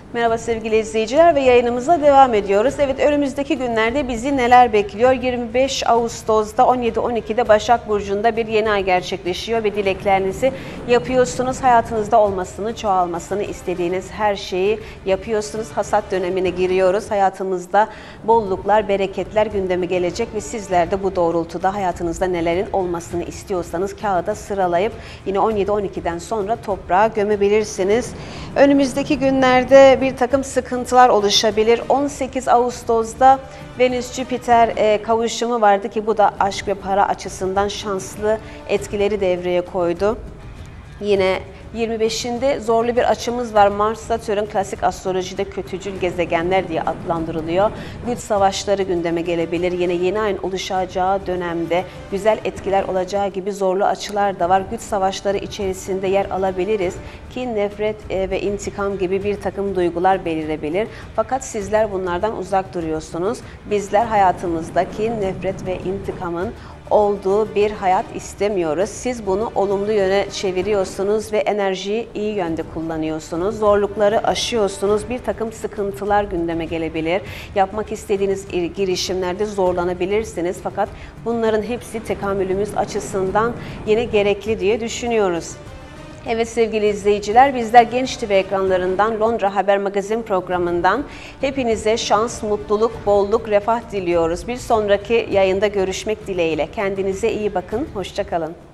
Merhaba sevgili izleyiciler ve yayınımıza devam ediyoruz. Evet, önümüzdeki günlerde bizi neler bekliyor? 25 Ağustos'ta 17-12'de Başak Burcu'nda bir yeni ay gerçekleşiyor ve dileklerinizi yapıyorsunuz. Hayatınızda olmasını, çoğalmasını istediğiniz her şeyi yapıyorsunuz. Hasat dönemine giriyoruz. Hayatımızda bolluklar, bereketler gündeme gelecek ve sizler de bu doğrultuda hayatınızda nelerin olmasını istiyorsanız kağıda sıralayıp yine 17-12'den sonra toprağa gömebilirsiniz. Önümüzdeki günlerde bir takım sıkıntılar oluşabilir. 18 Ağustos'da Venüs-Jüpiter kavuşumu vardı ki bu da aşk ve para açısından şanslı etkileri devreye koydu. Yine 25'inde zorlu bir açımız var. Mars-Satürn klasik astrolojide kötücül gezegenler diye adlandırılıyor. Güç savaşları gündeme gelebilir. Yine yeni ayın oluşacağı dönemde güzel etkiler olacağı gibi zorlu açılar da var. Güç savaşları içerisinde yer alabiliriz. Kin, nefret ve intikam gibi bir takım duygular belirebilir. Fakat sizler bunlardan uzak duruyorsunuz. Bizler hayatımızda kin, nefret ve intikamın olduğu bir hayat istemiyoruz. Siz bunu olumlu yöne çeviriyorsunuz ve enerjiyi iyi yönde kullanıyorsunuz. Zorlukları aşıyorsunuz. Bir takım sıkıntılar gündeme gelebilir. Yapmak istediğiniz girişimlerde zorlanabilirsiniz. Fakat bunların hepsi tekamülümüz açısından yine gerekli diye düşünüyoruz. Evet sevgili izleyiciler, bizler Genç TV ekranlarından Londra Haber Magazin programından hepinize şans, mutluluk, bolluk, refah diliyoruz. Bir sonraki yayında görüşmek dileğiyle. Kendinize iyi bakın, hoşça kalın.